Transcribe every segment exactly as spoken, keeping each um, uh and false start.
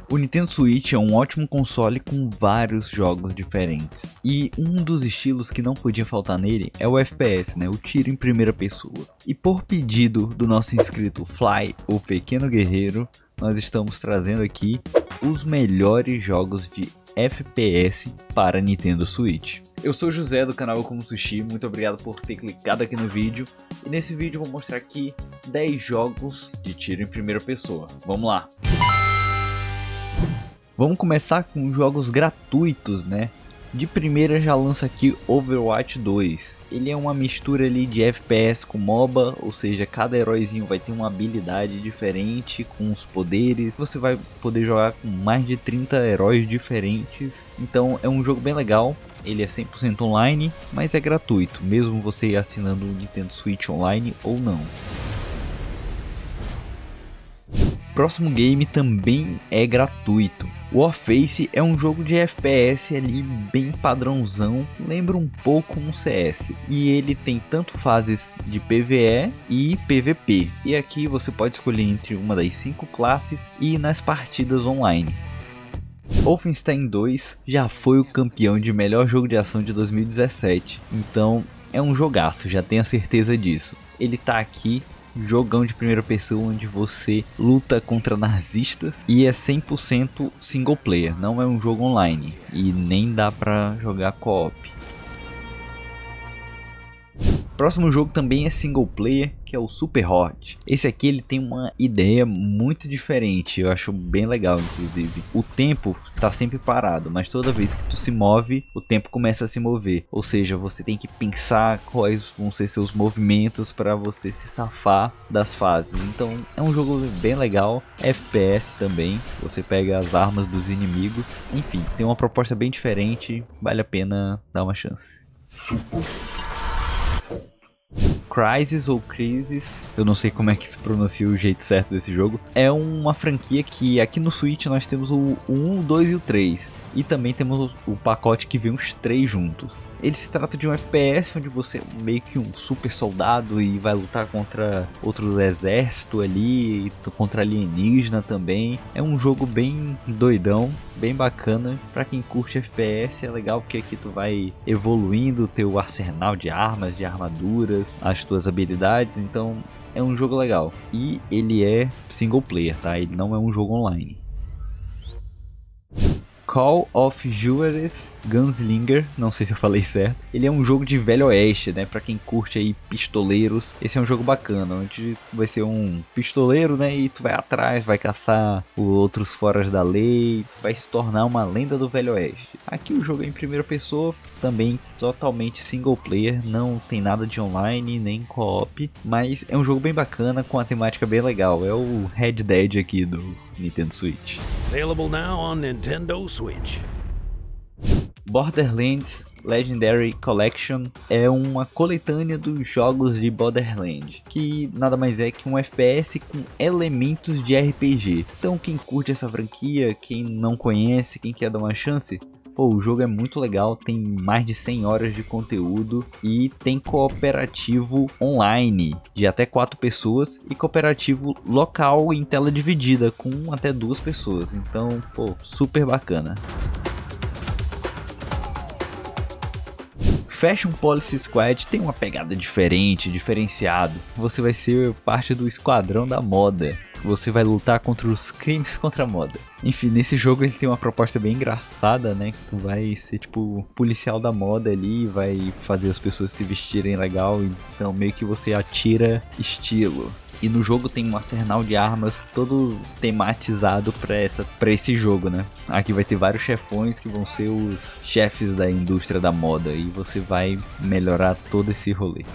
O Nintendo Switch é um ótimo console com vários jogos diferentes. E um dos estilos que não podia faltar nele é o F P S, né? O tiro em primeira pessoa. E por pedido do nosso inscrito Fly, o Pequeno Guerreiro, nós estamos trazendo aqui os melhores jogos de F P S para Nintendo Switch. Eu sou o José do canal Como Sushi, muito obrigado por ter clicado aqui no vídeo. E nesse vídeo eu vou mostrar aqui dez jogos de tiro em primeira pessoa. Vamos lá! Vamos começar com jogos gratuitos, né? De primeira já lança aqui Overwatch dois. Ele é uma mistura ali de F P S com MOBA, ou seja, cada heróizinho vai ter uma habilidade diferente com os poderes. Você vai poder jogar com mais de trinta heróis diferentes. Então é um jogo bem legal. Ele é cem por cento online, mas é gratuito, mesmo você assinando o Nintendo Switch Online ou não. Próximo game também é gratuito. Warface é um jogo de F P S ali bem padrãozão, lembra um pouco um C S. E ele tem tanto fases de P V E e P V P. E aqui você pode escolher entre uma das cinco classes e ir nas partidas online. Wolfenstein dois já foi o campeão de melhor jogo de ação de dois mil e dezessete. Então é um jogaço, já tenha certeza disso. Ele tá aqui. Jogão de primeira pessoa onde você luta contra nazistas e é cem por cento single player, não é um jogo online e nem dá pra jogar co-op. Próximo jogo também é single player, que é o Super Hot. Esse aqui ele tem uma ideia muito diferente, eu acho bem legal inclusive. O tempo tá sempre parado, mas toda vez que tu se move, o tempo começa a se mover. Ou seja, você tem que pensar quais vão ser seus movimentos para você se safar das fases. Então é um jogo bem legal, F P S também, você pega as armas dos inimigos. Enfim, tem uma proposta bem diferente, vale a pena dar uma chance. Crysis ou Crisis, eu não sei como é que se pronuncia o jeito certo desse jogo, é uma franquia que aqui no Switch nós temos o um, o dois e o três. E também temos o pacote que vem os três juntos. Ele se trata de um F P S onde você é meio que um super soldado e vai lutar contra outro exército ali, contra alienígena também. É um jogo bem doidão, bem bacana. Pra quem curte F P S é legal porque aqui tu vai evoluindo o teu arsenal de armas, de armaduras, as tuas habilidades. Então é um jogo legal. E ele é single player, tá? Ele não é um jogo online. Call of Juarez Gunslinger, não sei se eu falei certo. Ele é um jogo de velho oeste, né? Pra quem curte aí pistoleiros, esse é um jogo bacana, onde vai ser um pistoleiro, né? E tu vai atrás, vai caçar outros foras da lei, tu vai se tornar uma lenda do velho oeste. Aqui o jogo é em primeira pessoa, também totalmente single player, não tem nada de online nem co-op, mas é um jogo bem bacana com a temática bem legal. É o Red Dead aqui do Nintendo Switch. Available now on Nintendo Switch. Borderlands Legendary Collection é uma coletânea dos jogos de Borderlands, que nada mais é que um F P S com elementos de R P G. Então quem curte essa franquia, quem não conhece, quem quer dar uma chance, pô, o jogo é muito legal, tem mais de cem horas de conteúdo e tem cooperativo online de até quatro pessoas e cooperativo local em tela dividida com até duas pessoas. Então, pô, super bacana. Fashion Police Squad tem uma pegada diferente, diferenciado. Você vai ser parte do esquadrão da moda. Você vai lutar contra os crimes contra a moda. Enfim, nesse jogo ele tem uma proposta bem engraçada, né? Que tu vai ser tipo policial da moda ali, vai fazer as pessoas se vestirem legal. Então meio que você atira estilo. E no jogo tem um arsenal de armas todo tematizado para essa, para esse jogo, né? Aqui vai ter vários chefões que vão ser os chefes da indústria da moda. E você vai melhorar todo esse rolê.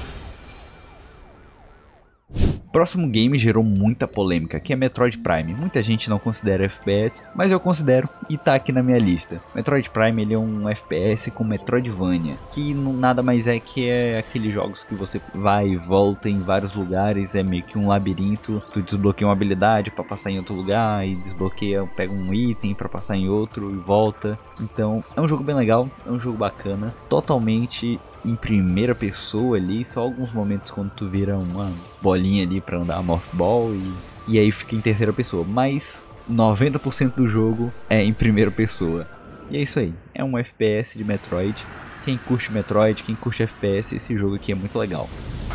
Próximo game gerou muita polêmica, que é Metroid Prime. Muita gente não considera F P S, mas eu considero e tá aqui na minha lista. Metroid Prime ele é um F P S com Metroidvania, que não, nada mais é que é aqueles jogos que você vai e volta em vários lugares, é meio que um labirinto. Tu desbloqueia uma habilidade para passar em outro lugar e desbloqueia, pega um item para passar em outro e volta. Então é um jogo bem legal, é um jogo bacana, totalmente em primeira pessoa ali, só alguns momentos quando tu vira uma bolinha ali pra andar a Morph Ball e, e aí fica em terceira pessoa, mas noventa por cento do jogo é em primeira pessoa. E é isso aí, é um F P S de Metroid. Quem curte Metroid, quem curte F P S, esse jogo aqui é muito legal.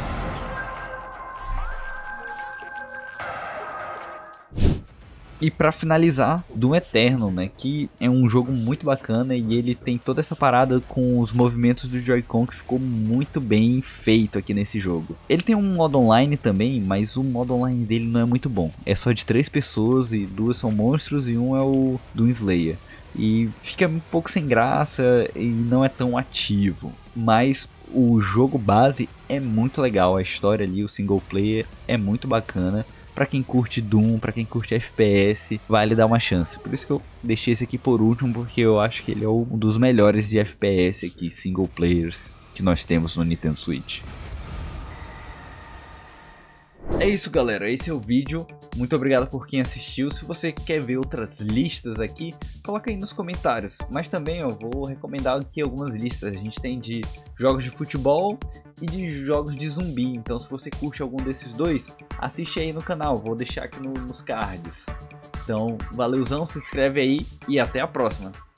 E pra finalizar, Doom Eternal, né, que é um jogo muito bacana e ele tem toda essa parada com os movimentos do Joy-Con que ficou muito bem feito aqui nesse jogo. Ele tem um modo online também, mas o modo online dele não é muito bom. É só de três pessoas e duas são monstros e um é o Doom Slayer. E fica um pouco sem graça e não é tão ativo, mas o jogo base é muito legal, a história ali, o single player é muito bacana. Pra quem curte Doom, pra quem curte F P S, vale dar uma chance. Por isso que eu deixei esse aqui por último, porque eu acho que ele é um dos melhores de F P S aqui, single players, que nós temos no Nintendo Switch. É isso, galera, esse é o vídeo. Muito obrigado por quem assistiu. Se você quer ver outras listas aqui, coloca aí nos comentários. Mas também eu vou recomendar aqui algumas listas. A gente tem de jogos de futebol e de jogos de zumbi. Então se você curte algum desses dois, assiste aí no canal. Vou deixar aqui no, nos cards. Então, valeuzão, se inscreve aí e até a próxima.